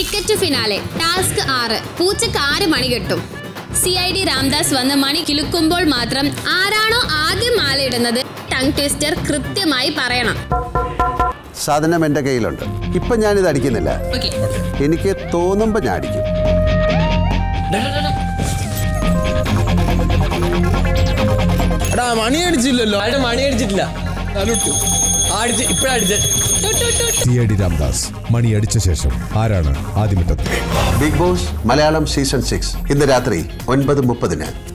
Ticket finale task 6 പൂച്ചക്ക് 6 മണി കെട്ടും. CID Ramdas വന്ന് മണി കിലുക്കുമ്പോൾ മാത്രം ആരാണോ ആദ്യം മാലയിടുന്നത് ടങ് ട്വിസ്റ്റർ കൃത്യമായി പറയണം. സാധനം എൻ്റെ കയ്യിലുണ്ട്. ഇപ്പം ഞാനിത് അടിക്കുന്നില്ല. എനിക്ക് തോന്നുമ്പോൾ ഞാൻ അടിക്കും. മണി അടിച്ചില്ലല്ലോ. മണി അടിച്ചിട്ടില്ല. CID രാംദാസ് മണി അടിച്ച ശേഷം ആരാണ് ആദ്യമിട്ടത്? ബിഗ് ബോസ് മലയാളം സീസൺ 6 ഇന്ന് രാത്രി 9:30.